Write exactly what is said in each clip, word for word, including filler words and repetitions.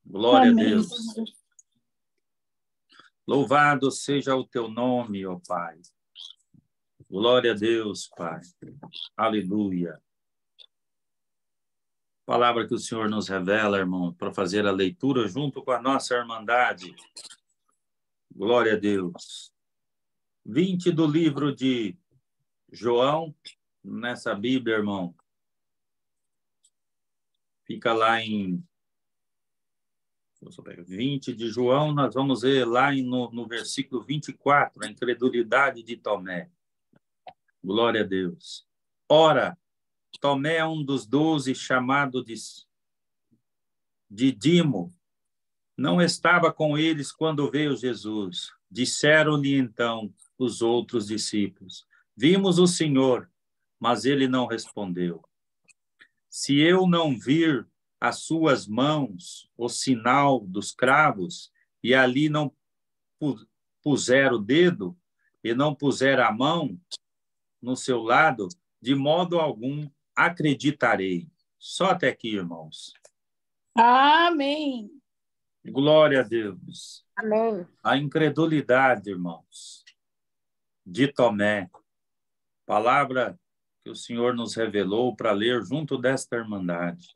Glória Amém. a Deus. Louvado seja o teu nome, ó Pai. Glória a Deus, Pai. Aleluia. Palavra que o Senhor nos revela, irmão, para fazer a leitura junto com a nossa irmandade. Glória a Deus. vinte do livro de João, nessa Bíblia, irmão. Fica lá em vinte de João, nós vamos ver lá no, no versículo vinte e quatro, a incredulidade de Tomé. Glória a Deus. Ora, Tomé é um dos doze, chamado de Dídimo. Não estava com eles quando veio Jesus. Disseram-lhe então os outros discípulos: vimos o Senhor, mas ele não respondeu. Se eu não vir as suas mãos, o sinal dos cravos, e ali não puser o dedo, e não puser a mão no seu lado, de modo algum acreditarei. Só até aqui, irmãos. Amém. Glória a Deus. Amém. A incredulidade, irmãos, de Tomé. Palavra que o Senhor nos revelou para ler junto desta irmandade.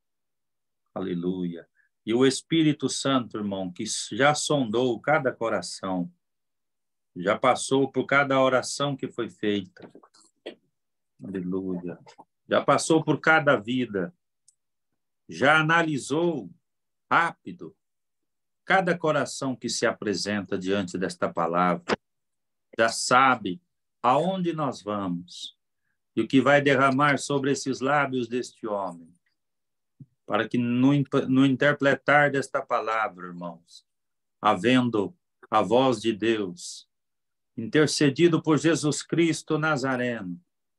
Aleluia. E o Espírito Santo, irmão, que já sondou cada coração, já passou por cada oração que foi feita. Aleluia. Já passou por cada vida. Já analisou rápido cada coração que se apresenta diante desta palavra. Já sabe aonde nós vamos e o que vai derramar sobre esses lábios deste homem. Para que no, no interpretar desta palavra, irmãos, havendo a voz de Deus, intercedido por Jesus Cristo Nazareno,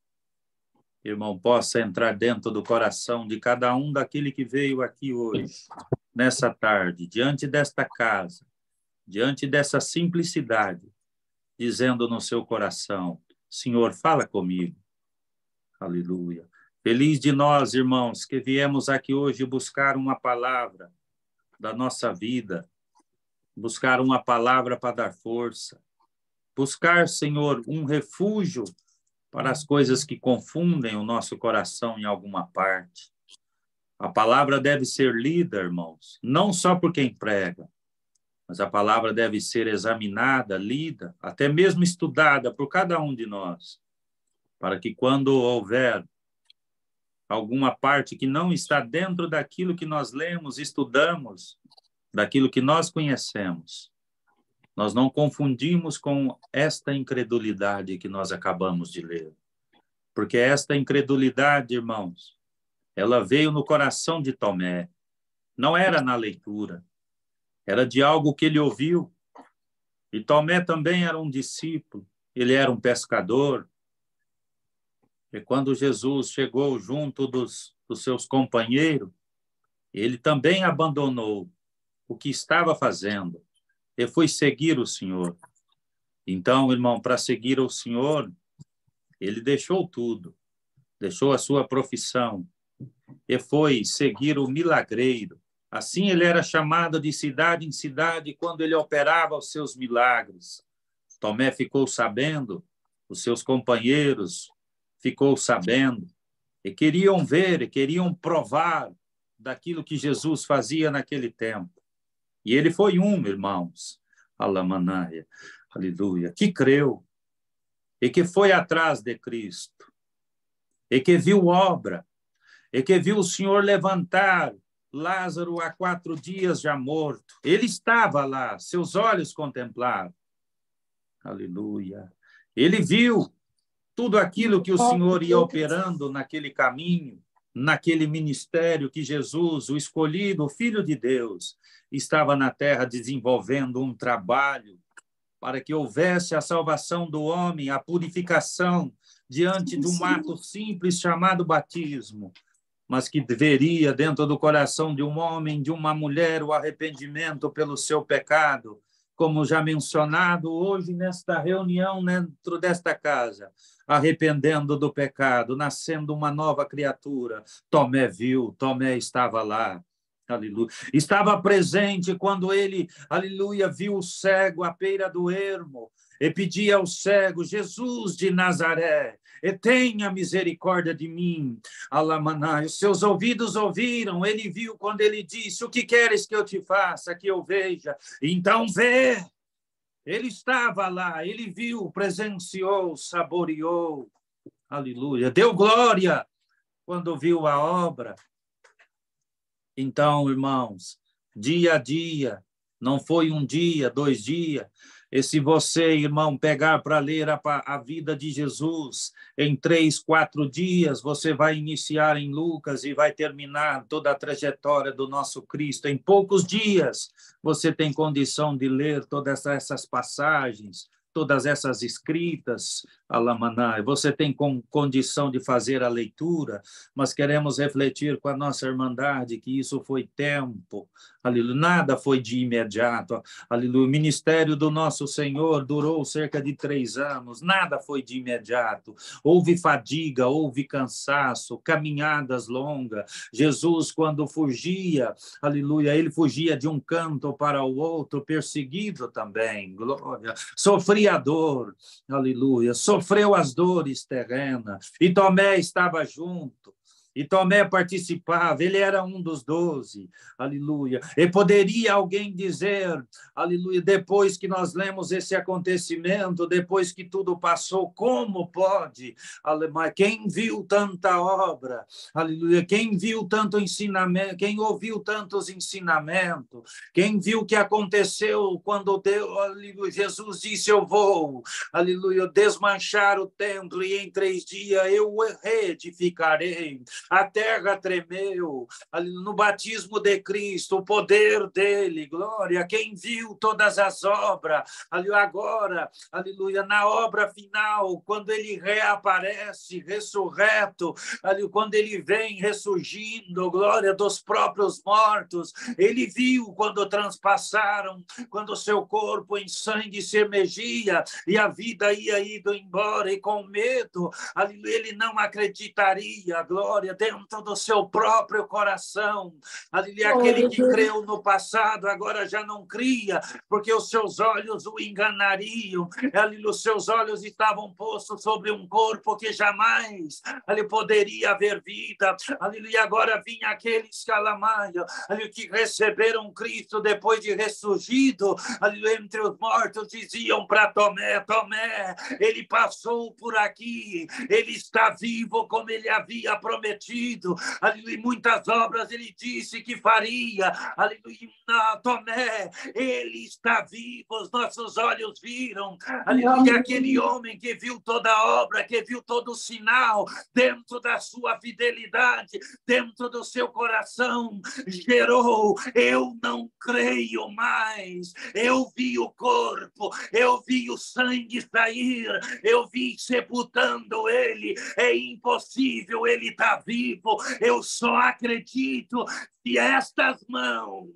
irmão, possa entrar dentro do coração de cada um daquele que veio aqui hoje, nessa tarde, diante desta casa, diante dessa simplicidade, dizendo no seu coração: Senhor, fala comigo. Aleluia. Feliz de nós, irmãos, que viemos aqui hoje buscar uma palavra da nossa vida, buscar uma palavra para dar força, buscar, Senhor, um refúgio para as coisas que confundem o nosso coração em alguma parte. A palavra deve ser lida, irmãos, não só por quem prega, mas a palavra deve ser examinada, lida, até mesmo estudada por cada um de nós, para que quando houver alguma parte que não está dentro daquilo que nós lemos, estudamos, daquilo que nós conhecemos, nós não confundimos com esta incredulidade que nós acabamos de ler. Porque esta incredulidade, irmãos, ela veio no coração de Tomé. Não era na leitura. Era de algo que ele ouviu. E Tomé também era um discípulo. Ele era um pescador. E quando Jesus chegou junto dos, dos seus companheiros, ele também abandonou o que estava fazendo e foi seguir o Senhor. Então, irmão, para seguir o Senhor, ele deixou tudo, deixou a sua profissão e foi seguir o milagreiro. Assim ele era chamado de cidade em cidade quando ele operava os seus milagres. Tomé ficou sabendo, os seus companheiros ficou sabendo, e queriam ver, e queriam provar daquilo que Jesus fazia naquele tempo. E ele foi um, irmãos, Alamanaia, aleluia, que creu, e que foi atrás de Cristo, e que viu obra, e que viu o Senhor levantar Lázaro há quatro dias já morto. Ele estava lá, seus olhos contemplaram. Aleluia. Ele viu tudo aquilo que o Senhor ia operando naquele caminho, naquele ministério que Jesus, o escolhido, o Filho de Deus, estava na terra desenvolvendo um trabalho para que houvesse a salvação do homem, a purificação diante de um ato simples chamado batismo, mas que veria dentro do coração de um homem, de uma mulher, o arrependimento pelo seu pecado, como já mencionado hoje nesta reunião dentro desta casa, arrependendo do pecado, nascendo uma nova criatura. Tomé viu, Tomé estava lá. Aleluia. Estava presente quando ele, aleluia, viu o cego à beira do ermo e pedia ao cego: Jesus de Nazaré, e tenha misericórdia de mim. Alamanai, os seus ouvidos ouviram, ele viu quando ele disse: o que queres que eu te faça, que eu veja? Então vê. Ele estava lá, ele viu, presenciou, saboreou, aleluia, deu glória quando viu a obra. Então, irmãos, dia a dia, não foi um dia, dois dias. E se você, irmão, pegar para ler a, a vida de Jesus em três, quatro dias, você vai iniciar em Lucas e vai terminar toda a trajetória do nosso Cristo. Em poucos dias, você tem condição de ler todas essas passagens, todas essas escritas, Alamanai. Você tem com, condição de fazer a leitura, mas queremos refletir com a nossa irmandade que isso foi tempo, aleluia, nada foi de imediato, aleluia. O ministério do nosso Senhor durou cerca de três anos, nada foi de imediato. Houve fadiga, houve cansaço, caminhadas longas. Jesus, quando fugia, aleluia, ele fugia de um canto para o outro, perseguido também, glória, sofria a dor, aleluia, sofreu as dores terrenas, e Tomé estava junto, e Tomé participava, ele era um dos doze, aleluia. E poderia alguém dizer, aleluia, depois que nós lemos esse acontecimento, depois que tudo passou, como pode, aleluia, quem viu tanta obra, aleluia, quem viu tanto ensinamento, quem ouviu tantos ensinamentos, quem viu o que aconteceu quando Deus, aleluia, Jesus disse: eu vou, aleluia, desmanchar o templo e em três dias eu o reedificarei. A terra tremeu, no batismo de Cristo, o poder dele, glória. Quem viu todas as obras, agora, aleluia, na obra final, quando ele reaparece, ressurreto, quando ele vem ressurgindo, glória, dos próprios mortos, ele viu quando transpassaram, quando seu corpo em sangue se emergia e a vida ia indo embora, e com medo, aleluia, ele não acreditaria, glória, dentro do seu próprio coração. Ali, aquele que creu no passado agora já não cria, porque os seus olhos o enganariam. Ali, os seus olhos estavam postos sobre um corpo que jamais ali poderia haver vida. Ali, e agora vinha aqueles calamaia, ali que receberam Cristo depois de ressurgido. Ali, entre os mortos, diziam para Tomé: Tomé, ele passou por aqui, ele está vivo como ele havia prometido. Aleluia, muitas obras ele disse que faria. Aleluia, Tomé, ele está vivo, os nossos olhos viram. Aleluia, aquele homem que viu toda a obra, que viu todo o sinal, dentro da sua fidelidade, dentro do seu coração, gerou: eu não creio mais. Eu vi o corpo, eu vi o sangue sair, eu vi sepultando ele. É impossível, ele está vivo. Eu só acredito se estas mãos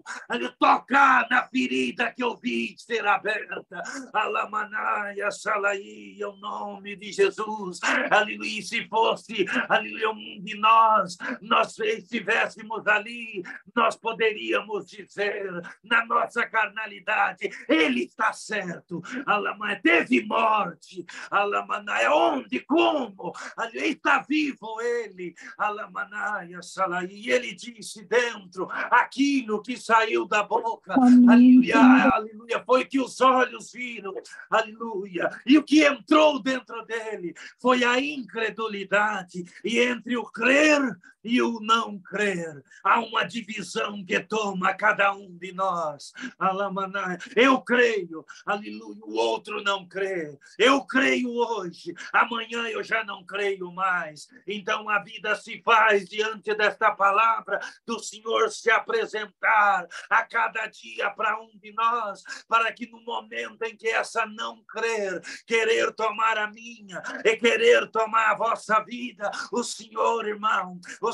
tocar na ferida que eu vi ser aberta. Alamanaia, Salaia, o nome de Jesus. Aleluia, se fosse, aleluia, um de nós, nós estivéssemos ali, nós poderíamos dizer, na nossa carnalidade: ele está certo. Alamanaia, teve morte. Alamanaia, onde, como? Aleluia, está vivo ele. Alamanaia, Salaia, e ele disse dentro aquilo que saiu da boca, aleluia, aleluia, foi que os olhos viram, aleluia, e o que entrou dentro dele foi a incredulidade, e entre o crer e o não crer há uma divisão que toma cada um de nós. Alamanai, eu creio, aleluia, o outro não crê. Eu creio hoje, amanhã eu já não creio mais. Então a vida se faz diante desta palavra do Senhor se apresentar a cada dia para um de nós, para que no momento em que essa não crer, querer tomar a minha e querer tomar a vossa vida, o Senhor, irmão, o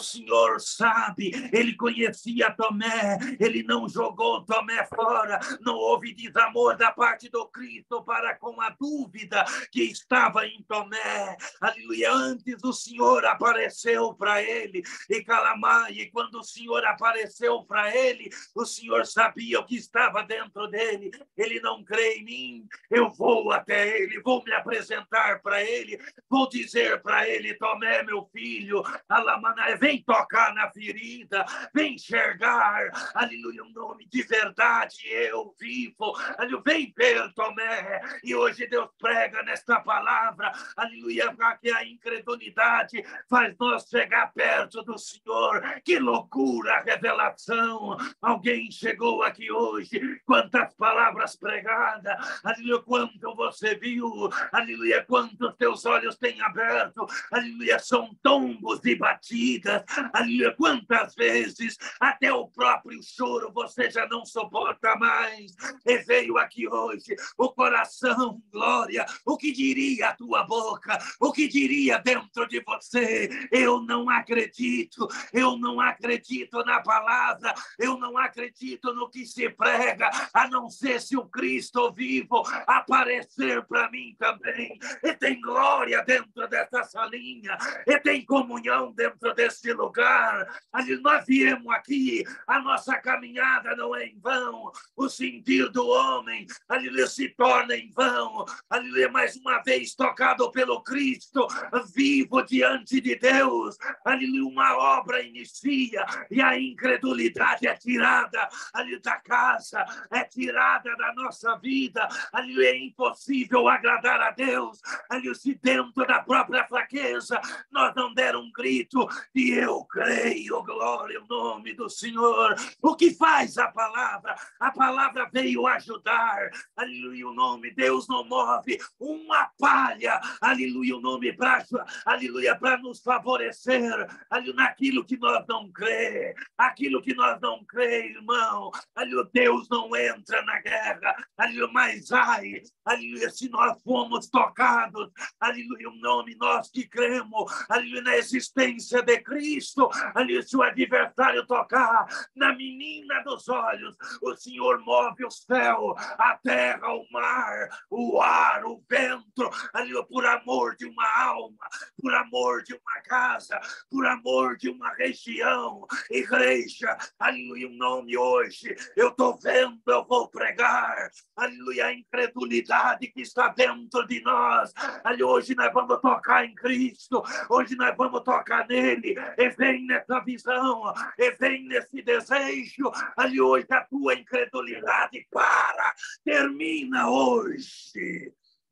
Senhor sabe, ele conhecia Tomé, ele não jogou Tomé fora, não houve desamor da parte do Cristo para com a dúvida que estava em Tomé. Aleluia, antes o Senhor apareceu para ele, e Calamai, e quando o Senhor apareceu para ele, o Senhor sabia o que estava dentro dele. Ele não crê em mim, eu vou até ele, vou me apresentar para ele, vou dizer para ele: Tomé, meu filho, Alamaná, vem tocar na ferida, vem enxergar, aleluia, um nome de verdade, eu vivo, aleluia, vem ver, Tomé. E hoje Deus prega nesta palavra, aleluia, para que a incredulidade faz nós chegar perto do Senhor. Que loucura a revelação! Alguém chegou aqui hoje, quantas palavras pregadas, aleluia, quanto você viu, aleluia, quantos teus olhos têm aberto, aleluia, são tombos e batidas, aleluia, quantas vezes até o próprio choro você já não suporta mais, e veio aqui hoje o coração, glória, o que diria a tua boca, o que diria dentro de você? Eu não acredito, eu não acredito na palavra, eu não acredito no que se prega, a não ser se o Cristo vivo aparecer para mim também. E tem glória dentro dessa salinha, e tem comunhão dentro desse lugar. Ali nós viemos aqui, a nossa caminhada não é em vão, o sentir do homem ali se torna em vão, ali mais uma vez tocado pelo Cristo vivo diante de Deus, ali uma obra inicia e a incredulidade é tirada ali da casa, é tirada da nossa vida, ali é impossível agradar a Deus, ali se dentro da própria fraqueza nós não der um grito e eu creio, glória ao nome do Senhor. O que faz a palavra? A palavra veio ajudar, aleluia, o nome, Deus não move uma palha, aleluia, o nome para, aleluia, para nos favorecer, aleluia, naquilo que nós não crê, aquilo que nós não crê, irmão, aleluia, Deus não entra na guerra, aleluia, mas ai, aleluia, se nós fomos tocados, aleluia, o nome, nós que cremos, aleluia, na existência de Cristo, aleluia, se o adversário tocar na menina dos olhos, o Senhor move o céu, a terra, o mar, o ar, o vento, aleluia, por amor de uma alma, por amor de uma casa, por amor de uma região, igreja, aleluia, o nome hoje, eu estou vendo, eu vou pregar, aleluia, a incredulidade que está dentro de nós, aleluia, hoje nós vamos tocar em Cristo, hoje nós vamos tocar nele, e vem nessa visão, e vem nesse desejo, aleluia, hoje a tua incredulidade para, termina hoje.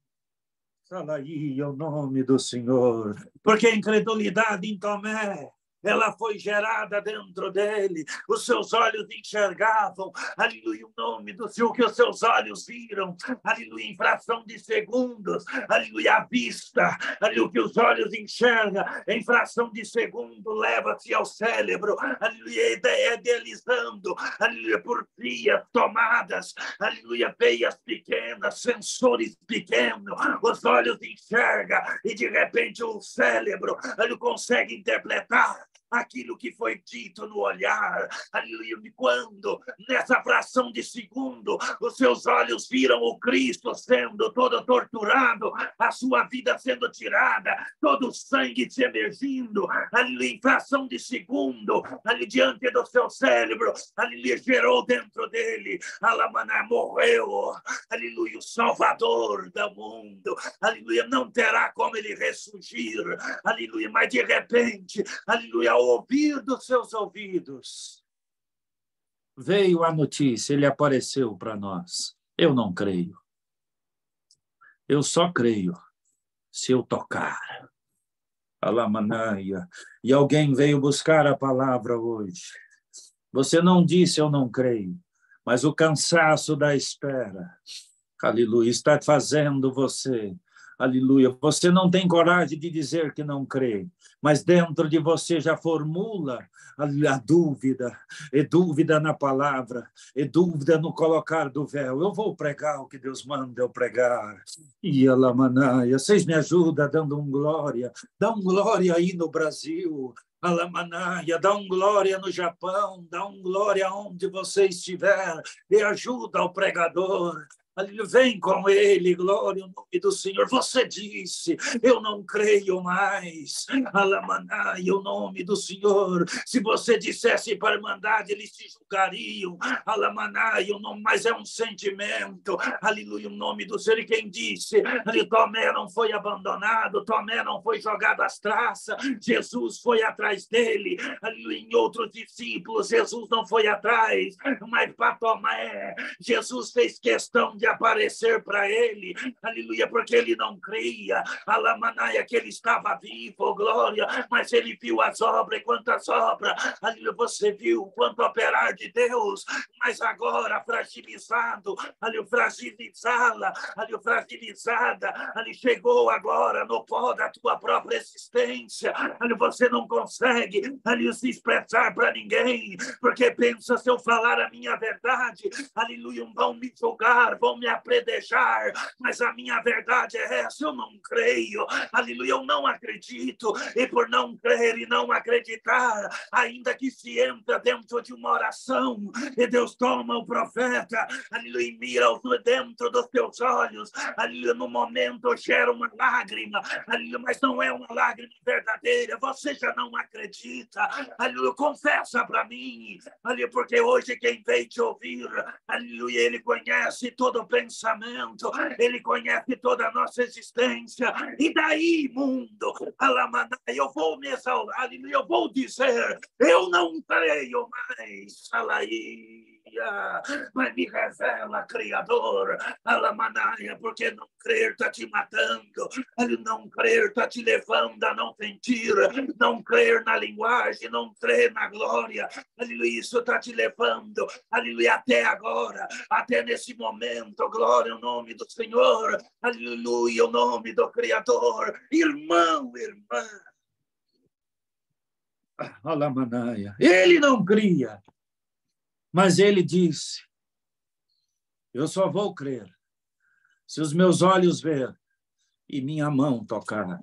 Fala aí o nome do Senhor, porque a incredulidade em Tomé, ela foi gerada dentro dele, os seus olhos enxergavam, aleluia, o nome do Senhor, que os seus olhos viram, aleluia, em fração de segundos, aleluia, a vista, aleluia, o que os olhos enxergam, em fração de segundo, leva-se ao cérebro, aleluia, idealizando, aleluia, por vias tomadas, aleluia, veias pequenas, sensores pequenos, os olhos enxergam, e de repente o cérebro, ele consegue interpretar aquilo que foi dito no olhar, aleluia, quando nessa fração de segundo os seus olhos viram o Cristo sendo todo torturado, a sua vida sendo tirada, todo o sangue se emergindo, aleluia, em fração de segundo, ali diante do seu cérebro, aleluia, gerou dentro dele, Alamaná, morreu, aleluia, o Salvador do mundo, aleluia, não terá como ele ressurgir, aleluia, mas de repente, aleluia, ao ouvir dos seus ouvidos, veio a notícia, ele apareceu para nós. Eu não creio. Eu só creio se eu tocar. Alamanaia. E alguém veio buscar a palavra hoje. Você não disse eu não creio, mas o cansaço da espera, aleluia, está fazendo você, Aleluia. Você não tem coragem de dizer que não crê, mas dentro de você já formula a, a dúvida, é dúvida na palavra, é dúvida no colocar do véu. Eu vou pregar o que Deus manda eu pregar. E a Lamanaia, vocês me ajudam dando um glória, dá um glória aí no Brasil. Alamanaia, dá um glória no Japão, dá um glória onde você estiver e ajuda ao pregador. Vem com ele, glória ao nome do Senhor. Você disse, eu não creio mais. Alamanai, o nome do Senhor. Se você dissesse para a Irmandade, eles te julgariam. Alamanai, o nome, mas é um sentimento. Aleluia, o nome do Senhor. E quem disse, ali, Tomé não foi abandonado, Tomé não foi jogado às traças, Jesus foi atrás dele. Aleluia, em outros discípulos, Jesus não foi atrás, mas para Tomé, Jesus fez questão de de aparecer para ele, aleluia, porque ele não cria, alamanaia, que ele estava vivo, glória, mas ele viu as obras, e quantas obras, aleluia, você viu quanto operar de Deus, mas agora fragilizado, aleluia, fragilizá-la, aleluia, fragilizada, ali chegou agora no pó da tua própria existência, aleluia, você não consegue, aleluia, se expressar para ninguém, porque pensa, se eu falar a minha verdade, aleluia, vão me julgar, vão me apredejar, mas a minha verdade é essa, eu não creio, aleluia, eu não acredito, e por não crer e não acreditar, ainda que se entra dentro de uma oração, e Deus toma o profeta, aleluia, e mira dentro dos teus olhos, aleluia, no momento gera uma lágrima, aleluia, mas não é uma lágrima verdadeira, você já não acredita, aleluia, confessa para mim, aleluia, porque hoje quem veio te ouvir, aleluia, ele conhece todo o pensamento, ele conhece toda a nossa existência, e daí, mundo, alamana, eu vou me exaltar, eu vou dizer, eu não creio mais, alaí, mas me revela, Criador, alamanaia, porque não crer está te matando, não crer está te levando a não mentir, não crer na linguagem, não crer na glória, aleluia, isso está te levando, aleluia, até agora, até nesse momento, glória ao nome do Senhor, aleluia, o nome do Criador, irmão, irmã, alamanaia, ele não cria, mas ele disse, eu só vou crer se os meus olhos ver e minha mão tocar.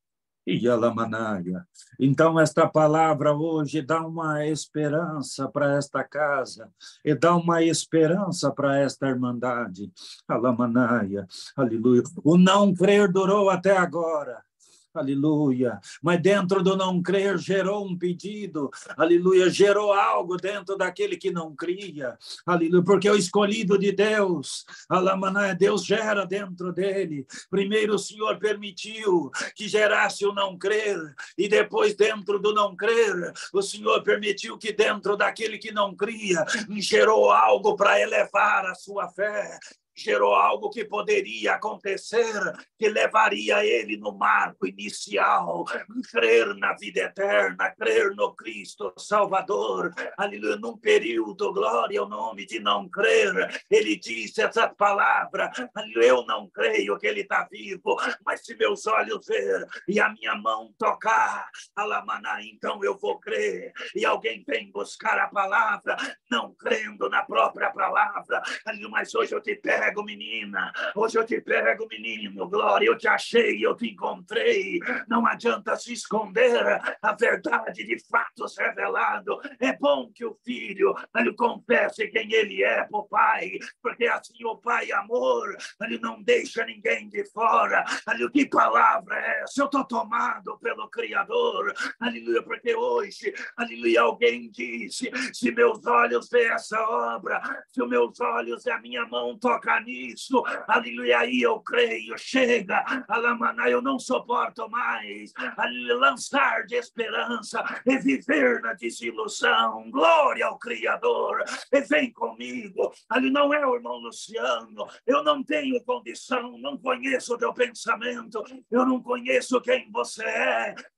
E alamanaia. Então, esta palavra hoje dá uma esperança para esta casa, e dá uma esperança para esta irmandade. Alamanaia, aleluia. O não crer durou até agora. Aleluia, mas dentro do não crer gerou um pedido, aleluia, gerou algo dentro daquele que não cria, aleluia, porque o escolhido de Deus, alamanaia, Deus gera dentro dele, primeiro o Senhor permitiu que gerasse o não crer, e depois dentro do não crer, o Senhor permitiu que dentro daquele que não cria, gerou algo para elevar a sua fé, gerou algo que poderia acontecer, que levaria ele no marco inicial, crer na vida eterna, crer no Cristo Salvador, aleluia, num período, glória ao nome de não crer, ele disse essa palavra, aleluia, eu não creio que ele está vivo, mas se meus olhos ver e a minha mão tocar, alamaná, então eu vou crer, e alguém vem buscar a palavra, não crendo na própria palavra, aleluia, mas hoje eu te pego, menina, hoje eu te pego, menino, glória, eu te achei, eu te encontrei, não adianta se esconder a verdade de fatos revelados, é bom que o filho, ele confesse quem ele é pro pai, porque assim o pai, amor, ele não deixa ninguém de fora, ali, que palavra é essa? Eu estou tomado pelo Criador, aleluia, porque hoje, aleluia, alguém disse, se meus olhos veem essa obra, se os meus olhos e a minha mão tocam nisso, aleluia, aí eu creio, chega, alamaná, eu não suporto mais, aleluia, lançar de esperança e viver na desilusão, glória ao Criador, e vem comigo, ali não é o irmão Luciano, eu não tenho condição, não conheço o teu pensamento, eu não conheço quem você é,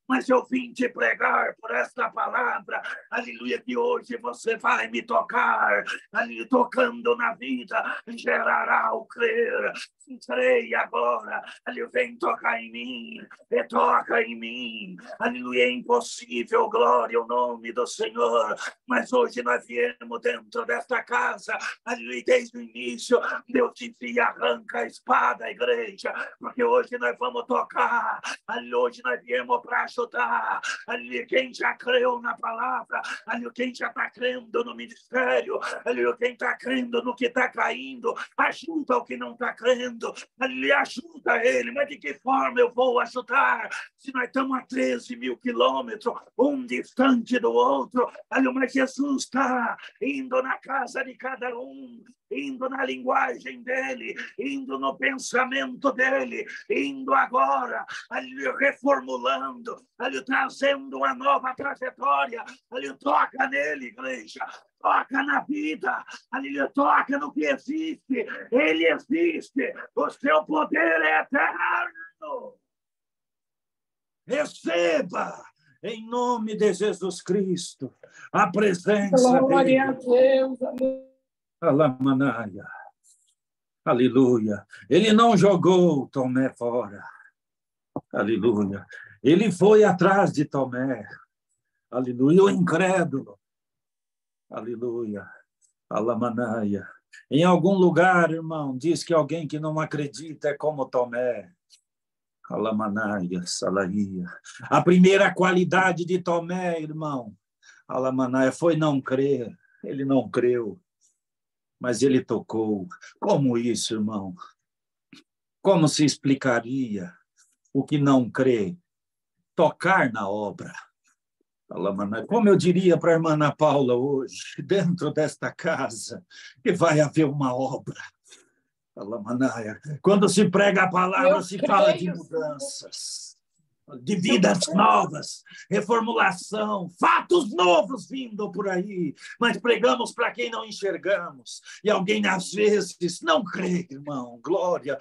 mas eu vim te pregar por esta palavra, aleluia, que hoje você vai me tocar, aleluia, tocando na vida, gerará o crer. Entrei agora, aleluia, vem tocar em mim, e toca em mim, aleluia, é impossível, glória ao nome do Senhor, mas hoje nós viemos dentro desta casa, aleluia, desde o início, Deus disse, arranca a espada, igreja, porque hoje nós vamos tocar, aleluia, hoje nós viemos para ajudar, aleluia, quem já creu na palavra, aleluia, quem já está crendo no ministério, aleluia, quem está crendo no que está caindo, ajuda o que não está crendo, aleluia, ajuda ele, mas de que forma eu vou ajudar? Se nós estamos a treze mil quilômetros, um distante do outro, aleluia, mas Jesus está indo na casa de cada um, indo na linguagem dele, indo no pensamento dele, indo agora, aleluia, reformulando, aleluia, trazendo uma nova trajetória, aleluia, toca nele, igreja, toca na vida, aleluia, toca no que existe, ele existe, o seu poder é eterno. Receba, em nome de Jesus Cristo, a presença Glória dele. a Deus, amém. Alamanaia. Aleluia. Ele não jogou Tomé fora. Aleluia. Ele foi atrás de Tomé. Aleluia. O incrédulo. Aleluia. Alamanaia. Em algum lugar, irmão, diz que alguém que não acredita é como Tomé. Alamanaia, Salaia. A primeira qualidade de Tomé, irmão, Alamanaia, foi não crer. Ele não creu, mas ele tocou. Como isso, irmão? Como se explicaria o que não crê? Tocar na obra. Alamanaia. Como eu diria para a irmã Ana Paula hoje, dentro desta casa, que vai haver uma obra. Alamanaia. Quando se prega a palavra, Eu se creio, fala de mudanças, de vidas Eu novas, reformulação, fatos novos vindo por aí, mas pregamos para quem não enxergamos. E alguém, às vezes, não crê, irmão. Glória.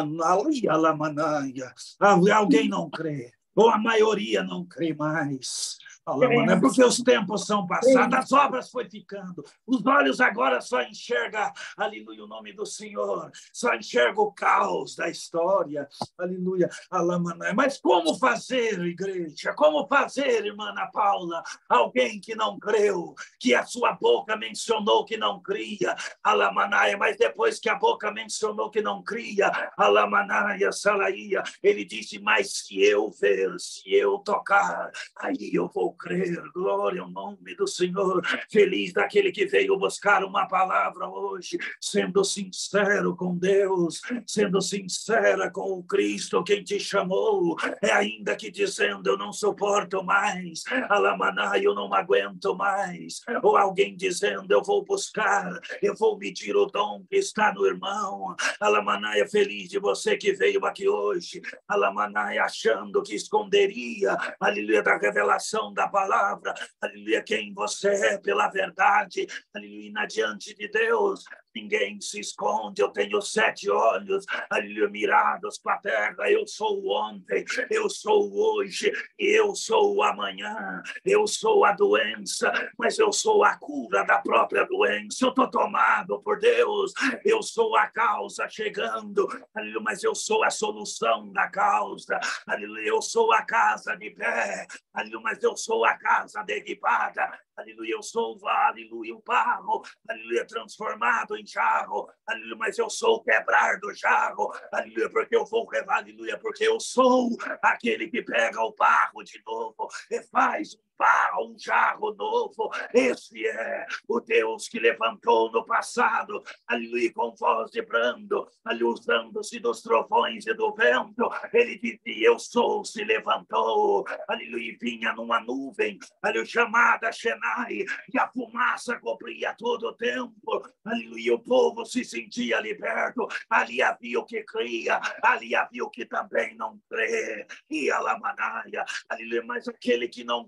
Alamanaia. Alguém não crê, ou a maioria não crê mais. Alamanaia, porque os tempos são passados, as obras foi ficando, os olhos agora só enxergam, aleluia, o nome do Senhor, só enxerga o caos da história, aleluia, Alamanaia. Mas como fazer, igreja? Como fazer, irmã Ana Paula? Alguém que não creu, que a sua boca mencionou que não cria, Alamanaia, mas depois que a boca mencionou que não cria, Alamanaia, Salaia, ele disse, mas se eu ver, se eu tocar, aí eu vou crer. Glória ao nome do Senhor. Feliz daquele que veio buscar uma palavra hoje, sendo sincero com Deus, sendo sincera com o Cristo quem te chamou, é ainda que dizendo eu não suporto mais, Alamaná, eu não aguento mais, ou alguém dizendo eu vou buscar, eu vou medir o dom que está no irmão. Alamaná, é feliz de você que veio aqui hoje, Alamaná, achando que esconderia, aleluia, da revelação da palavra, aleluia, quem você é pela verdade, aleluia, diante de Deus, ninguém se esconde. Eu tenho sete olhos, aleluia, mirados para a terra. Eu sou o ontem, eu sou o hoje, eu sou o amanhã, eu sou a doença, mas eu sou a cura da própria doença. Eu estou tomado por Deus, eu sou a causa chegando, aleluia, mas eu sou a solução da causa, aleluia, eu sou a casa de pé, aleluia, mas eu sou a casa derribada, aleluia, eu sou, aleluia, o barro, aleluia, transformado em jarro, aleluia, mas eu sou o quebrar do jarro, aleluia, porque eu vou, aleluia, porque eu sou aquele que pega o barro de novo e faz um barro, um jarro novo. Esse é o Deus que levantou no passado, aleluia, com voz de brando, aleluia, usando-se dos trovões e do vento. Ele dizia, eu sou, se levantou, aleluia, vinha numa nuvem, aleluia, chamada Xenai, e a fumaça cobria todo o tempo, aleluia, o povo se sentia liberto. Ali havia o que cria, ali havia o que também não crê, e a lamanaia, aleluia, mas aquele que não crê,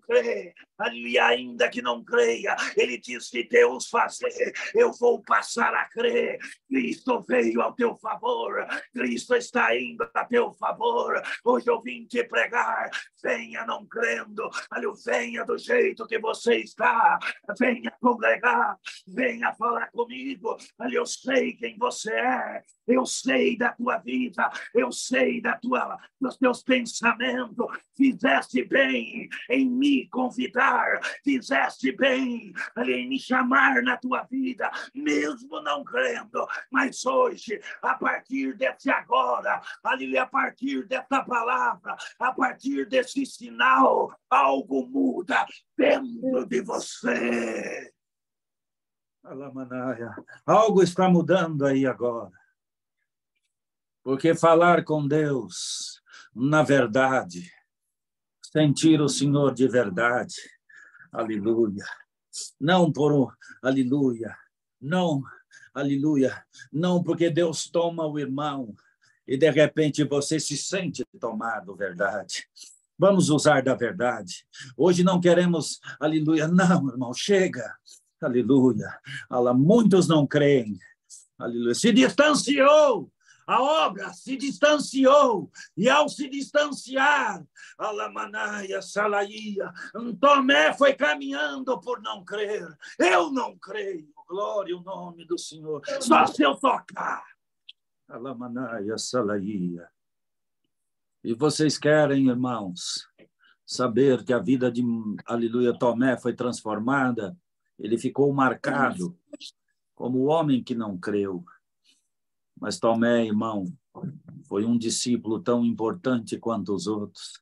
crer. Aleluia, ainda que não creia, ele diz que Deus fazer, eu vou passar a crer. Cristo veio ao teu favor, Cristo está indo a teu favor. Hoje eu vim te pregar, venha não crendo, aleluia, venha do jeito que você está, venha congregar, venha falar comigo, aleluia, eu sei quem você é, eu sei da tua vida, eu sei da tua, dos teus pensamentos. Fizeste bem em me convidar, fizeste bem em me chamar na tua vida, mesmo não crendo. Mas hoje, a partir desse agora, ali, a partir dessa palavra, a partir desse sinal, algo muda dentro de você. Alamanaia, algo está mudando aí agora. Porque falar com Deus, na verdade, sentir o Senhor de verdade, aleluia, não por um, aleluia, não, aleluia, não porque Deus toma o irmão e de repente você se sente tomado, verdade. Vamos usar da verdade. Hoje não queremos, aleluia, não, irmão, chega, aleluia, muitos não creem, aleluia, se distanciou. A obra se distanciou, e ao se distanciar, Alamanaia, Salaía, Tomé foi caminhando por não crer. Eu não creio, glória ao nome do Senhor. Só se eu tocar. Alamanaia, Salaía. E vocês querem, irmãos, saber que a vida de, aleluia, Tomé foi transformada? Ele ficou marcado como o homem que não creu. Mas Tomé, irmão, foi um discípulo tão importante quanto os outros.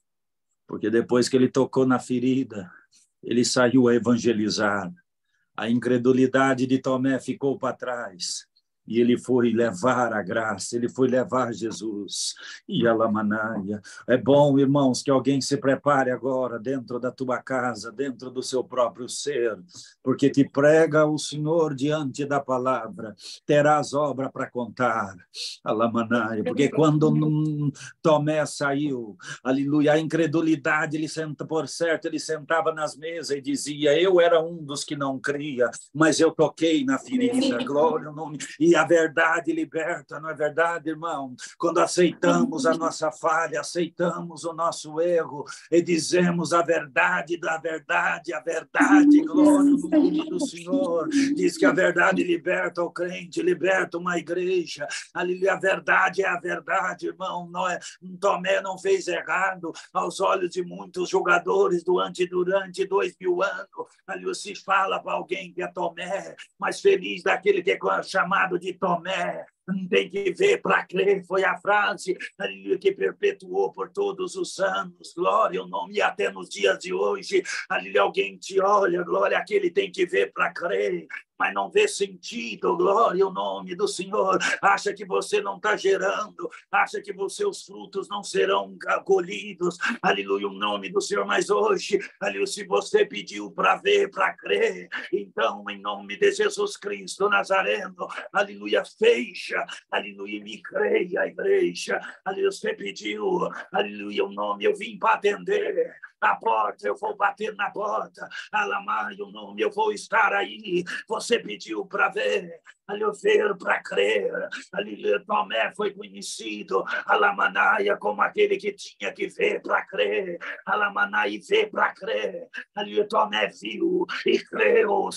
Porque depois que ele tocou na ferida, ele saiu a evangelizar. A incredulidade de Tomé ficou para trás. E ele foi levar a graça, ele foi levar Jesus. E a Lamanaia. É bom, irmãos, que alguém se prepare agora dentro da tua casa, dentro do seu próprio ser, porque te prega o Senhor diante da palavra. Terás obra para contar. A Lamanaia. Porque quando Tomé saiu, aleluia, a incredulidade, ele senta por certo, ele sentava nas mesas e dizia: eu era um dos que não cria, mas eu toquei na ferida. Glória ao nome. E a verdade liberta, não é verdade, irmão? Quando aceitamos a nossa falha, aceitamos o nosso erro e dizemos a verdade da verdade, a verdade, glória ao nome do Senhor. Diz que a verdade liberta o crente, liberta uma igreja. Ali a verdade é a verdade, irmão. Não é, Tomé não fez errado aos olhos de muitos julgadores durante, durante dois mil anos. Ali se fala para alguém que é Tomé, mas feliz daquele que é chamado de Tomé. Tem que ver para crer, foi a frase que perpetuou por todos os anos, glória ao nome, e até nos dias de hoje, ali alguém te olha, glória, aquele tem que ver para crer, mas não vê sentido, glória ao nome do Senhor, acha que você não está gerando, acha que os seus frutos não serão colhidos, aleluia, o nome do Senhor, mas hoje, aleluia, se você pediu para ver, para crer, então, em nome de Jesus Cristo Nazareno, aleluia, fecha, aleluia, me creia, igreja, aleluia, você pediu, aleluia, o nome, eu vim para atender, a porta, eu vou bater na porta, Alamai, o nome, eu vou estar aí, você pediu para ver, aleluia, ver para crer, aleluia, Tomé foi conhecido, Alamanaia, como aquele que tinha que ver para crer, Alamanaia, ver para crer, aleluia, Tomé viu e creu,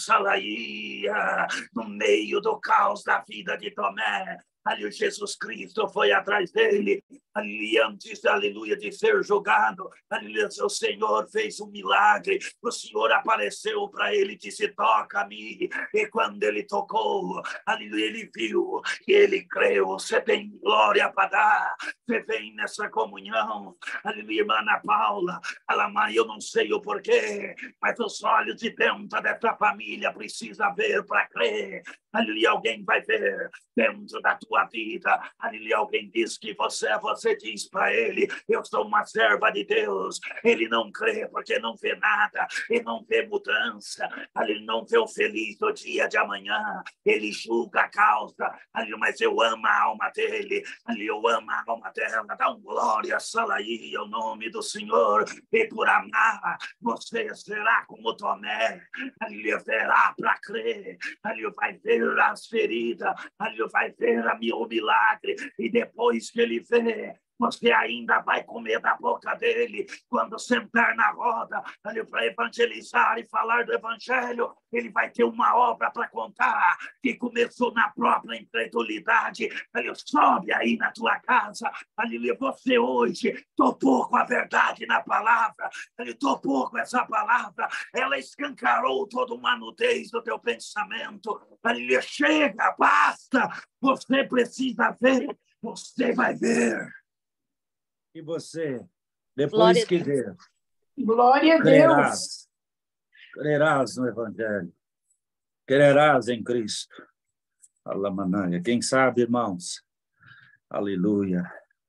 Salaía, no meio do caos da vida de Tomé, ali Jesus Cristo foi atrás dele, ali antes, aleluia, de ser julgado, aleluia, o Senhor fez um milagre, o Senhor apareceu para ele e disse: toca a mim, e quando ele tocou, aleluia, ele viu e ele creu. Você tem glória para dar, você vem nessa comunhão, aleluia, irmã Ana Paula, Alamai, eu não sei o porquê, mas os olhos de dentro dessa família precisa ver para crer, aleluia, alguém vai ver dentro da tua vida, aleluia, alguém diz que você, você diz para ele, eu sou uma serva de Deus, ele não crê porque não vê nada, ele não vê mudança, ele não vê o feliz do dia de amanhã, ele julga a causa, aleluia, mas eu amo a alma dele, aleluia, eu amo a alma dela, dá um glória, salaí, o nome do Senhor, e por amar, você será como Tomé, aleluia, verá para crer, aleluia, vai ver as feridas, aleluia, vai ver a meu milagre, e depois que ele vê, você ainda vai comer da boca dele quando sentar na roda para evangelizar e falar do evangelho. Ele vai ter uma obra para contar que começou na própria incredulidade. Ele sobe aí na tua casa. Aleluia. Você hoje topou com a verdade na palavra. Ele topou com essa palavra. Ela escancarou toda uma nudez do teu pensamento. Aleluia. Chega, basta. Você precisa ver. Você vai ver. E você, depois que ver, glória a crerás, Deus. Crerás no Evangelho, crerás em Cristo. Alamanaya. Quem sabe, irmãos, aleluia,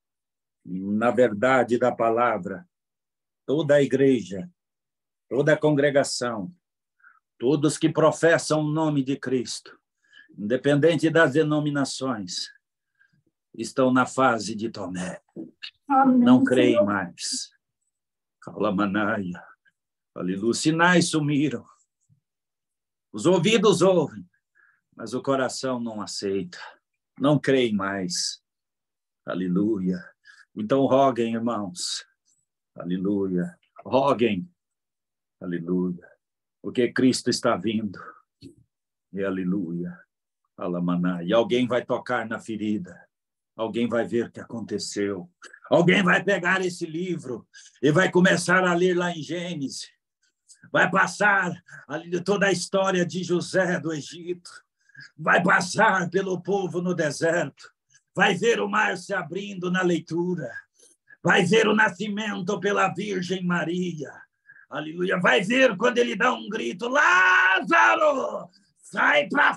na verdade da palavra, toda a igreja, toda a congregação, todos que professam o nome de Cristo, independente das denominações, estão na fase de Tomé. Amém, não creem Senhor. mais. Calamanaia. Aleluia. Sinais sumiram. Os ouvidos ouvem, mas o coração não aceita. Não creem mais. Aleluia. Então roguem, irmãos. Aleluia. Roguem. Aleluia. Porque Cristo está vindo. E aleluia. Alamanaia. E alguém vai tocar na ferida. Alguém vai ver o que aconteceu. Alguém vai pegar esse livro e vai começar a ler lá em Gênesis. Vai passar ali toda a história de José do Egito. Vai passar pelo povo no deserto. Vai ver o mar se abrindo na leitura. Vai ver o nascimento pela Virgem Maria. Aleluia. Vai ver quando ele dá um grito: Lázaro, sai para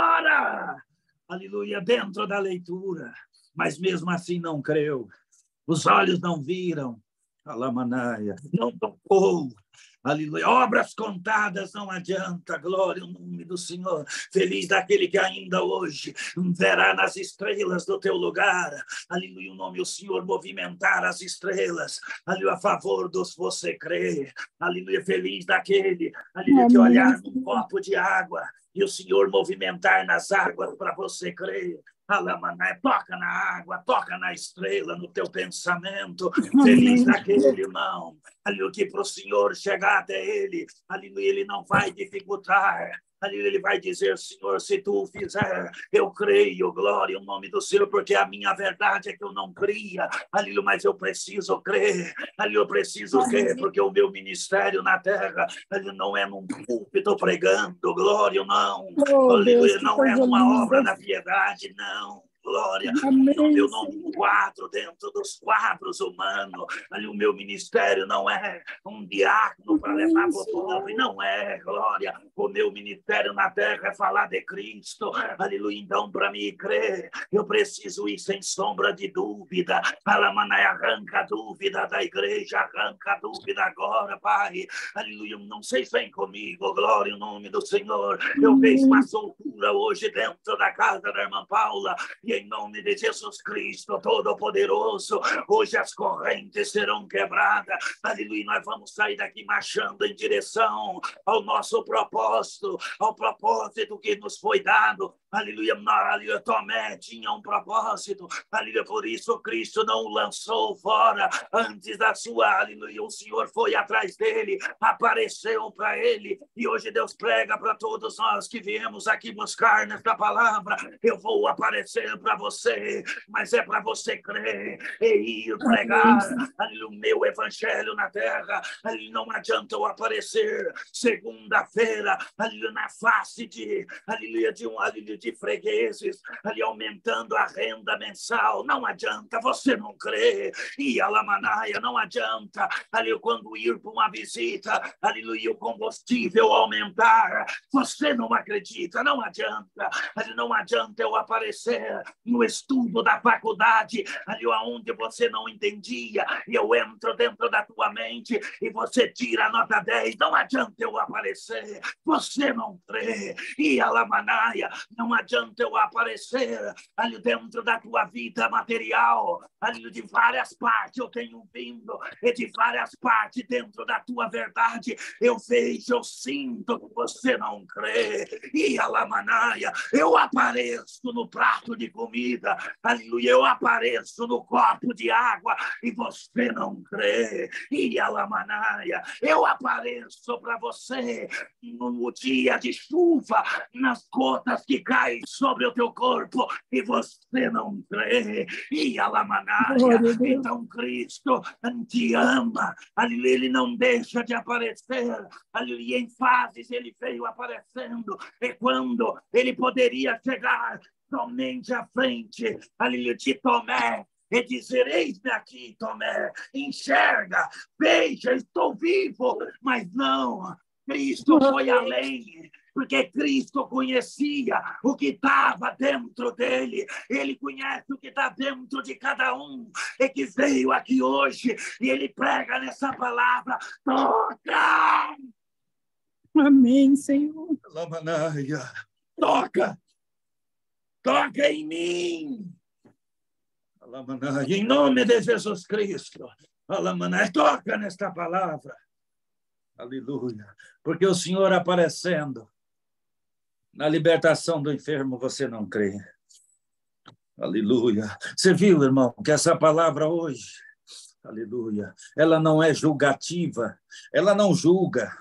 fora. Aleluia. Dentro da leitura. Mas mesmo assim não creu. Os olhos não viram. Alamanaia. Não tocou. Aleluia. Obras contadas não adianta. Glória ao nome do Senhor. Feliz daquele que ainda hoje verá nas estrelas do teu lugar. Aleluia. O nome do Senhor movimentar as estrelas. Aleluia. A favor dos você crê. Aleluia. Feliz daquele. Aleluia. Que olhar num copo de água e o Senhor movimentar nas águas para você crer. Alamané, toca na água, toca na estrela, no teu pensamento. Feliz daquele irmão, ali o que para o Senhor chegar até ele, ali ele não vai dificultar. Ali ele vai dizer: Senhor, se tu o fizer, eu creio, glória ao nome do Senhor, porque a minha verdade é que eu não cria, ali, mas eu preciso crer, ali eu preciso crer, porque o meu ministério na terra, ali não é num púlpito pregando, glória, não, Oh, aleluia, Deus, não é numa linda. obra da piedade, não. Glória, Amém, não, eu não me enquadro dentro dos quadros humanos. Ali o meu ministério não é um diácono para levar para o povo, não é, glória. O meu ministério na terra é falar de Cristo. Aleluia. Então, para me crer, eu preciso ir sem sombra de dúvida. Alamanai, arranca a dúvida da igreja, arranca a dúvida agora, Pai. Aleluia. Não sei se vem comigo, glória em nome do Senhor. Eu vejo uma soltura hoje dentro da casa da irmã Paula. E em nome de Jesus Cristo Todo-Poderoso, hoje as correntes serão quebradas. Aleluia, nós vamos sair daqui marchando em direção ao nosso propósito, ao propósito que nos foi dado. Aleluia, aleluia, Tomé tinha um propósito. Aleluia, por isso Cristo não o lançou fora antes da sua, aleluia, o Senhor foi atrás dele, apareceu para ele, e hoje Deus prega para todos nós que viemos aqui buscar nesta palavra: eu vou aparecer para você, mas é para você crer e ir pregar, aleluia, o meu evangelho na terra. Aleluia, não adianta eu aparecer segunda-feira, aleluia, na face de, aleluia, de um aleluia, de fregueses, ali aumentando a renda mensal. Não adianta, você não crê. E a Lamanaia, não adianta, aleluia, quando ir para uma visita, aleluia, o combustível aumentar, você não acredita. Não adianta, aleluia, não adianta eu aparecer no estudo da faculdade, ali onde você não entendia, e eu entro dentro da tua mente e você tira a nota dez. Não adianta eu aparecer, você não crê. E a Lamanaia, não adianta eu aparecer ali dentro da tua vida material, ali de várias partes eu tenho vindo, e de várias partes dentro da tua verdade eu vejo, eu sinto que você não crê. E a Lamanaia, eu apareço no prato de comida, aleluia, eu apareço no copo de água e você não crê. E a Lamanaia, eu apareço para você no dia de chuva, nas gotas que caem sobre o teu corpo e você não crê. E a Lamanaia, então Cristo te ama, aleluia, ele não deixa de aparecer, aleluia, em fases ele veio aparecendo, e quando ele poderia chegar somente à frente, aleluia, de Tomé, e dizer: eis-me aqui, Tomé, enxerga, veja, estou vivo. Mas não, Cristo foi além, porque Cristo conhecia o que estava dentro dele. Ele conhece o que está dentro de cada um, e que veio aqui hoje, e ele prega nessa palavra: toca! Amém, Senhor. Lamanaia, toca! Toca em mim! Lamanaia, em nome de Jesus Cristo. Lamanaia, toca nesta palavra. Aleluia. Porque o Senhor aparecendo na libertação do enfermo, você não crê. Aleluia. Você viu, irmão, que essa palavra hoje, aleluia, ela não é julgativa, ela não julga.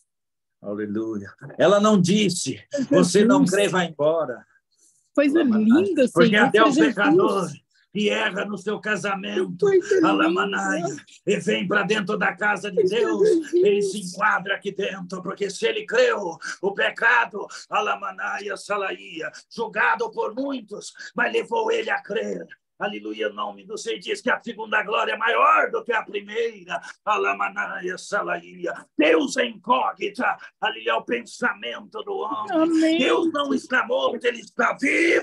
Aleluia. Ela não disse: você não crê, vai embora. Coisa linda, porque Senhor. Até o pecador que erra no seu casamento, Lamanaia, e vem para dentro da casa de Deus, ele se enquadra aqui dentro, porque se ele creu, o pecado, Lamanaia, Salaía, julgado por muitos, mas levou ele a crer. Aleluia, nome do Senhor. Diz que a segunda glória é maior do que a primeira. Alamanaia, Salaía. Deus é incógnita. Ali é o pensamento do homem. Amém. Deus não está morto, ele está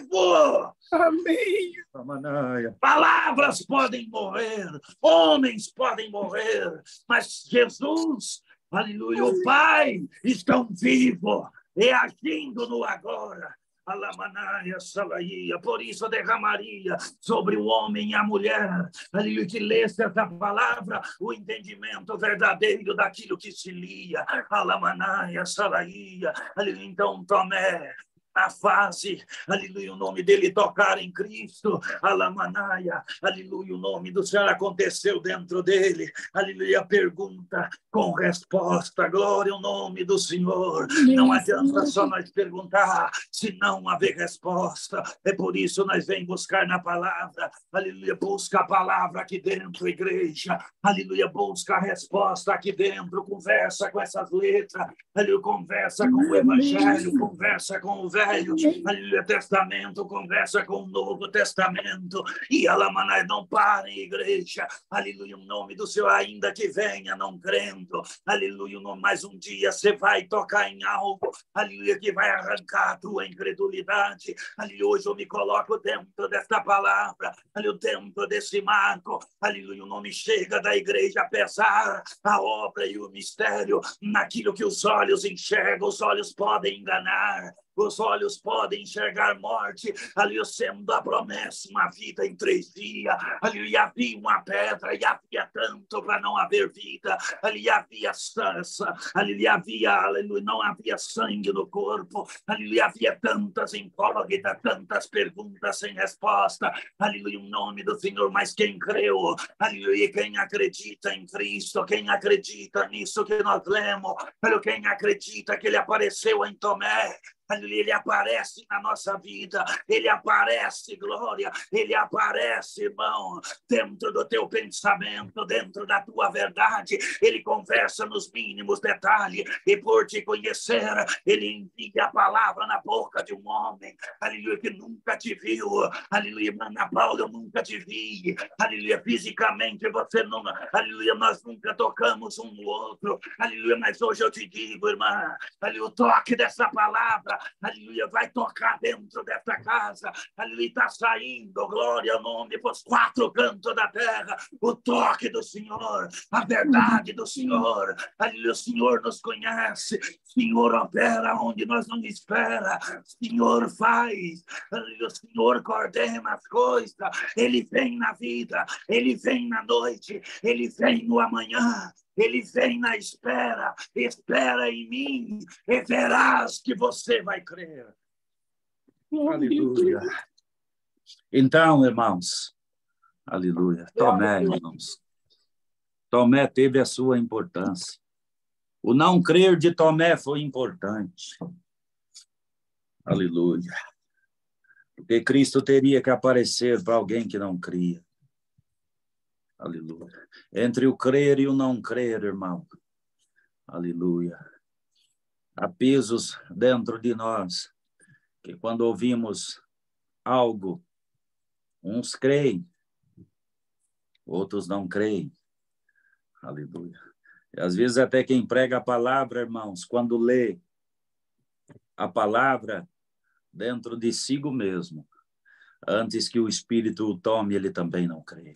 vivo. Amém. Alamanaia. Palavras podem morrer, homens podem morrer, mas Jesus, aleluia, o Pai estão vivos e agindo no agora. Alamanaia, Salaía. Por isso derramaria sobre o homem e a mulher, aleluia, que lesse essa palavra, o entendimento verdadeiro daquilo que se lia. Alamanaia, Salaía. Aleluia. Então, Tomé, a fase, aleluia, o nome dele tocar em Cristo, Alamanaia, aleluia, o nome do Senhor aconteceu dentro dele, aleluia, pergunta com resposta, glória ao nome do Senhor. Não adianta só nós perguntar se não haver resposta, é por isso nós vem buscar na palavra, aleluia, busca a palavra aqui dentro, igreja, aleluia, busca a resposta aqui dentro, conversa com essas letras, aleluia, conversa com o evangelho, conversa com o velho, aleluia, testamento, conversa com o Novo Testamento, e Alamanai, não parem, igreja, aleluia, o nome do Senhor, ainda que venha não crendo, aleluia, mais um dia você vai tocar em algo, aleluia, que vai arrancar a tua incredulidade, aleluia, hoje eu me coloco dentro desta palavra, aleluia, dentro desse marco, aleluia, o nome chega da igreja a pesar a obra e o mistério naquilo que os olhos enxergam, os olhos podem enganar, os olhos podem enxergar morte, ali sendo a promessa, uma vida em três dias, ali havia uma pedra e havia tanto para não haver vida, ali havia sança, ali havia, aleluia, não havia sangue no corpo, ali havia tantas incógnitas, tantas perguntas sem resposta, aleluia, o nome do Senhor, mas quem creu, aleluia, quem acredita em Cristo, quem acredita nisso que nós lemos, quem acredita que ele apareceu em Tomé, aleluia, ele aparece na nossa vida, ele aparece, glória, ele aparece, irmão, dentro do teu pensamento, dentro da tua verdade, ele conversa nos mínimos detalhes, e por te conhecer, ele envia a palavra na boca de um homem, aleluia, que nunca te viu, aleluia, Ana Paula, eu nunca te vi, aleluia, fisicamente você não, aleluia, nós nunca tocamos um no outro, aleluia, mas hoje eu te digo, irmã, aleluia, o toque dessa palavra, aleluia, vai tocar dentro dessa casa, aleluia, está saindo, glória ao nome, para os quatro cantos da terra, o toque do Senhor, a verdade do Senhor, aleluia, o Senhor nos conhece, o Senhor opera onde nós não espera, o Senhor faz, aleluia, o Senhor coordena as coisas, ele vem na vida, ele vem na noite, ele vem no amanhã, ele vem na espera, espera em mim, e verás que você vai crer. Aleluia. Então, irmãos, aleluia, Tomé, irmãos, Tomé teve a sua importância. O não crer de Tomé foi importante. Aleluia. Porque Cristo teria que aparecer para alguém que não cria. Aleluia. Entre o crer e o não crer, irmão. Aleluia. Há pesos dentro de nós que quando ouvimos algo, uns creem, outros não creem. Aleluia. E às vezes até quem prega a palavra, irmãos, quando lê a palavra dentro de si mesmo, antes que o Espírito o tome, ele também não crê.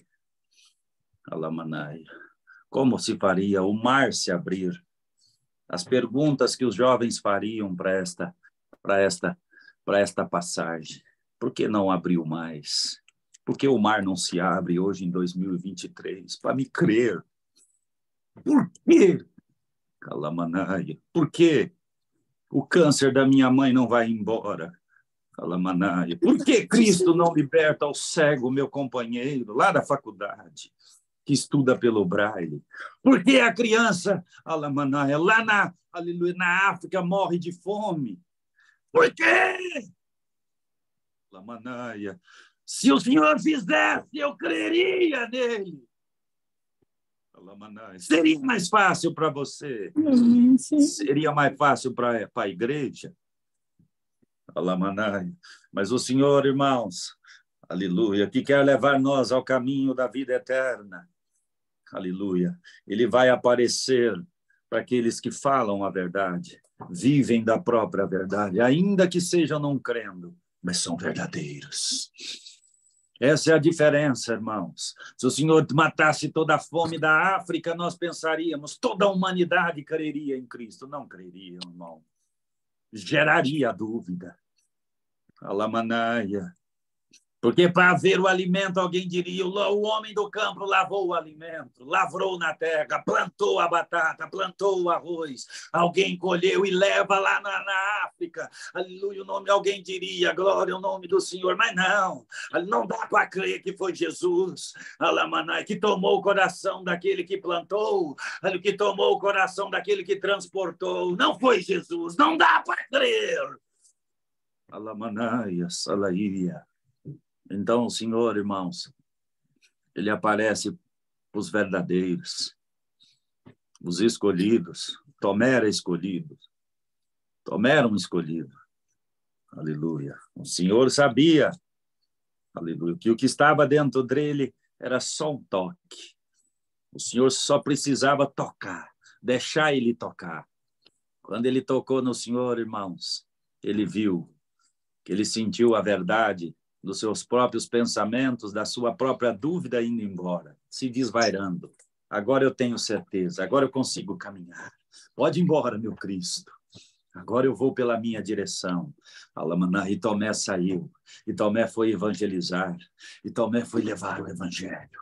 Alamanaia. Como se faria o mar se abrir? As perguntas que os jovens fariam para esta, para esta, para esta passagem. Por que não abriu mais? Por que o mar não se abre hoje em dois mil e vinte e três? Para me crer. Por quê? Alamanaia. Por quê? O câncer da minha mãe não vai embora. Alamanaia. Por que Cristo não liberta o cego, meu companheiro, lá da faculdade, que estuda pelo Braille? Por que a criança, Alamanaia, lá na, aleluia, na África morre de fome? Por quê? Alamanaia. Se o Senhor fizesse, eu creria nele. Alamanaia. Seria mais fácil para você? Seria mais fácil para a igreja? Alamanaia. Mas o Senhor, irmãos, aleluia, que quer levar nós ao caminho da vida eterna, aleluia, ele vai aparecer para aqueles que falam a verdade, vivem da própria verdade, ainda que sejam não crendo, mas são verdadeiros. Essa é a diferença, irmãos. Se o Senhor matasse toda a fome da África, nós pensaríamos, toda a humanidade creria em Cristo. Não creria, irmão. Geraria dúvida. Alamanaia. Porque para haver o alimento, alguém diria, o homem do campo lavou o alimento, lavrou na terra, plantou a batata, plantou o arroz, alguém colheu e leva lá na, na África. Aleluia, o nome, alguém diria, glória ao nome do Senhor, mas não, não dá para crer que foi Jesus, Alamanai, que tomou o coração daquele que plantou, que tomou o coração daquele que transportou, não foi Jesus, não dá para crer. Alamanai, Salaíria. Então, o Senhor, irmãos, ele aparece para os verdadeiros, os escolhidos. Tomé era escolhido. Tomé era um escolhido. Aleluia. O Senhor sabia, aleluia, que o que estava dentro dele era só um toque. O Senhor só precisava tocar, deixar ele tocar. Quando ele tocou no Senhor, irmãos, ele viu, que ele sentiu a verdade dos seus próprios pensamentos, da sua própria dúvida indo embora, se desvairando. Agora eu tenho certeza, agora eu consigo caminhar. Pode ir embora, meu Cristo. Agora eu vou pela minha direção. E Tomé saiu, e Tomé foi evangelizar, e Tomé foi levar o evangelho.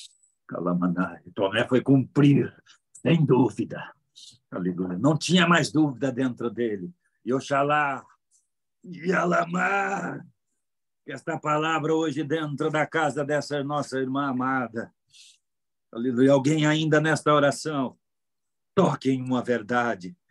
E Tomé foi cumprir, sem dúvida. Aleluia. Não tinha mais dúvida dentro dele. E Oxalá, e Alamá, esta palavra hoje dentro da casa dessa nossa irmã amada. Aleluia. Alguém ainda nesta oração, toque em uma verdade.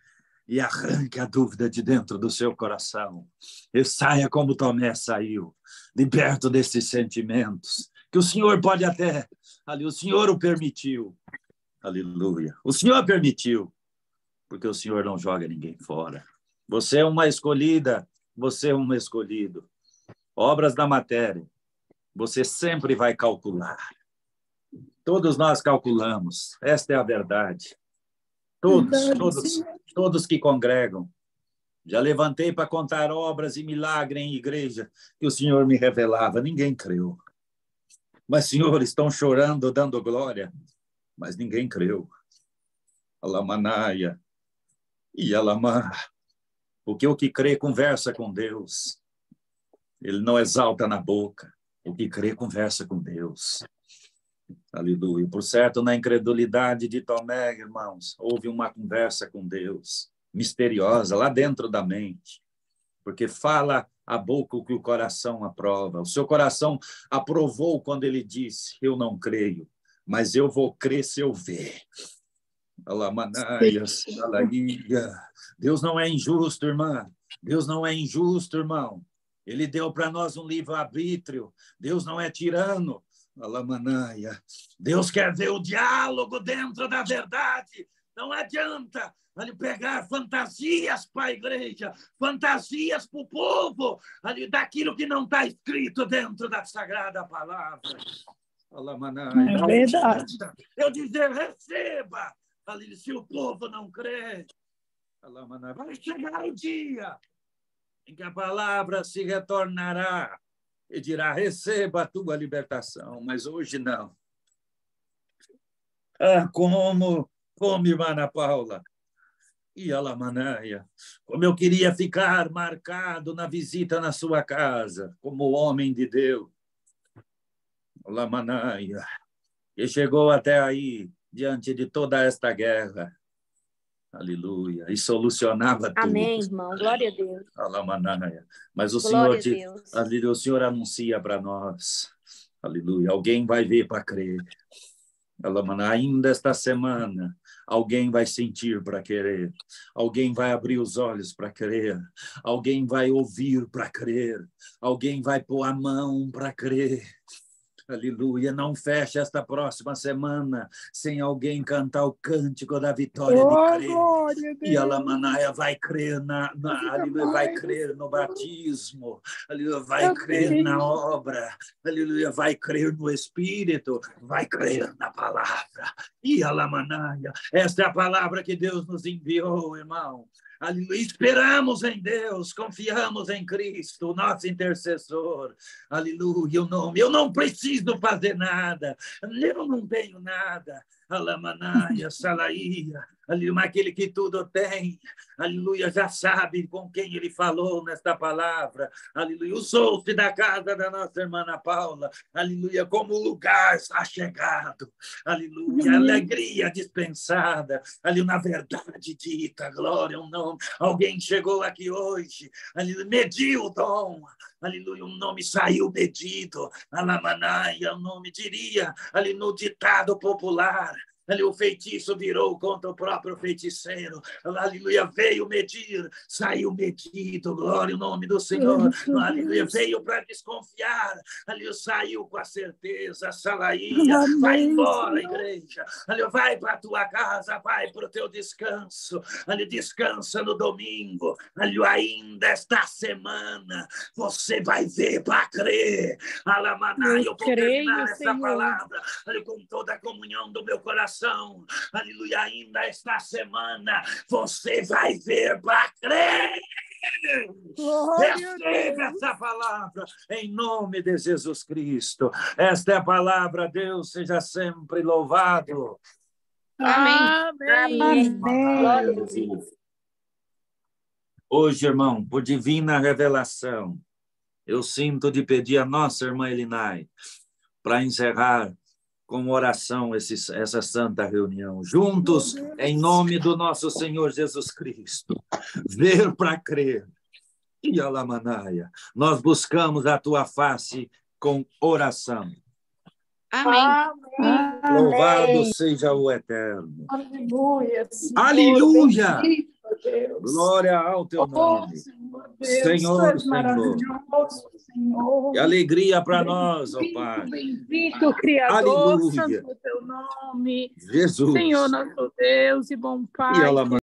e arranque a dúvida de dentro do seu coração. E saia como Tomé saiu, liberto desses sentimentos, que o Senhor pode até, ali, o Senhor o permitiu. Aleluia. O Senhor permitiu, porque o Senhor não joga ninguém fora. Você é uma escolhida, você é um escolhido. Obras da matéria, você sempre vai calcular. Todos nós calculamos, esta é a verdade. Todos, Verdade, todos, Senhor. todos que congregam. Já levantei para contar obras e milagres em igreja que o Senhor me revelava. Ninguém creu. Mas, Senhor, estão chorando, dando glória. Mas ninguém creu. Alamanaia e Alamá. Porque o que crê conversa com Deus. Ele não exalta na boca. O que crê conversa com Deus. Aleluia. Por certo, na incredulidade de Tomé, irmãos, houve uma conversa com Deus, misteriosa, lá dentro da mente. Porque fala a boca o que o coração aprova. O seu coração aprovou quando ele disse, eu não creio, mas eu vou crer se eu ver. Alamanaias, alaia. Deus não é injusto, irmã. Deus não é injusto, irmão. Ele deu para nós um livre-arbítrio. Deus não é tirano. Alamanaia. Deus quer ver o diálogo dentro da verdade. Não adianta ali pegar fantasias para a igreja, fantasias para o povo, ali daquilo que não está escrito dentro da Sagrada Palavra. Alamanaia. É verdade. Eu dizer, receba. Ali, se o povo não crê, Alamanaia. Vai chegar o dia em que a palavra se retornará e dirá, receba a tua libertação, mas hoje não. Ah, como, como, irmã Ana Paula, e Alamanaia, como eu queria ficar marcado na visita na sua casa, como homem de Deus. Alamanaia, e chegou até aí, diante de toda esta guerra. Aleluia. E solucionava tudo. Amém, irmão. Glória a Deus. Alamanaia. Mas o Glória Senhor, a Deus. aleluia, o Senhor anuncia para nós. Aleluia. Alguém vai ver para crer. Alamanaia. Ainda esta semana, alguém vai sentir para querer. Alguém vai abrir os olhos para crer. Alguém vai ouvir para crer. Alguém vai pôr a mão para crer. Aleluia, não feche esta próxima semana sem alguém cantar o cântico da vitória Oh, de crer. glória a Deus. E Alamanaia vai crer na, na aleluia, vai crer no batismo, aleluia, vai Amém. crer na obra, aleluia, vai crer no Espírito, vai crer na palavra. E Alamanaia, esta é a palavra que Deus nos enviou, irmão. Aleluia. Esperamos em Deus, confiamos em Cristo, nosso intercessor. Aleluia, o nome. Eu não preciso fazer nada, eu não tenho nada. Alamanaia, Salaía, aleluia, aquele que tudo tem, aleluia, já sabe com quem ele falou nesta palavra, aleluia, usou-se da casa da nossa irmã Ana Paula, aleluia, como lugar está chegado, aleluia, alegria dispensada, aleluia, na verdade dita, glória ao nome, alguém chegou aqui hoje, aleluia, mediu o dom, aleluia, um nome saiu medido, Alamanaia, o nome diria, ali no ditado popular, ali o feitiço virou contra o próprio feiticeiro. Aleluia, veio medir, saiu medido, glória ao nome do Senhor. Aleluia, veio para desconfiar, ali saiu com a certeza, Salaía, vai embora, igreja. Aleluia, vai para a tua casa, vai para o teu descanso. Ali descansa no domingo. Aleluia, ainda esta semana você vai ver para crer. Alamaná, eu vou terminar essa palavra ali, com toda a comunhão do meu coração. Aleluia, ainda esta semana você vai ver para crer. Receba essa palavra em nome de Jesus Cristo. Esta é a palavra, Deus seja sempre louvado. Amém. Amém. Glória a Deus. Hoje, irmão, por divina revelação, eu sinto de pedir a nossa irmã Elinai para encerrar com oração esse, essa santa reunião, juntos, em nome do nosso Senhor Jesus Cristo. Ver para crer. E Alamanaia, nós buscamos a tua face com oração. Amém. Louvado seja o Eterno. Aleluia. Senhor. Aleluia. Bendito Deus. Glória ao teu Oh, nome. Senhor Deus, Senhor, tu és Senhor. maravilhoso, Senhor. E alegria para nós, ó Bendito, Pai. bendito, Criador, Aleluia. santo é o teu nome. Jesus. Senhor, nosso Deus e bom E Pai. ela